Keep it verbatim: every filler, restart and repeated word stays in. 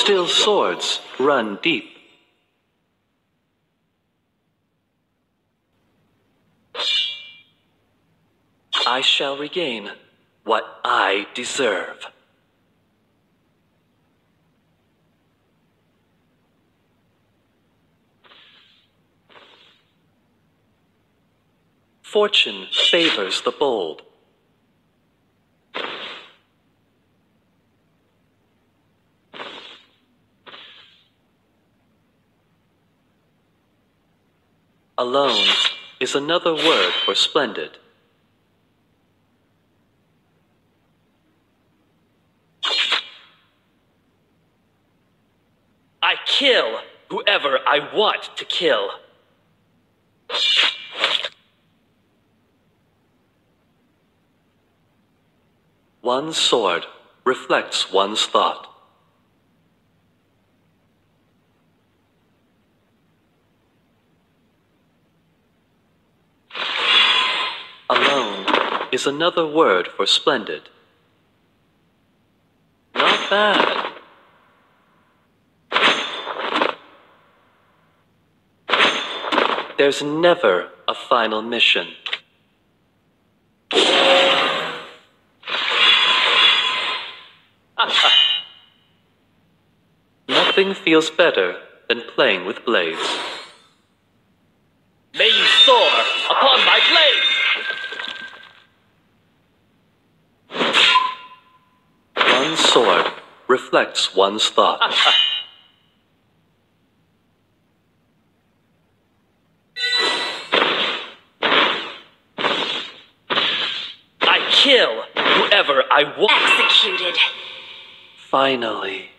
Still swords run deep. I shall regain what I deserve. Fortune favors the bold. Alone is another word for splendid. I kill whoever I want to kill. One sword reflects one's thought. Alone is another word for splendid. Not bad. There's never a final mission. Nothing feels better than playing with blades. May you soar upon my blade! One sword reflects one's thought. I kill whoever I want. Executed. Finally.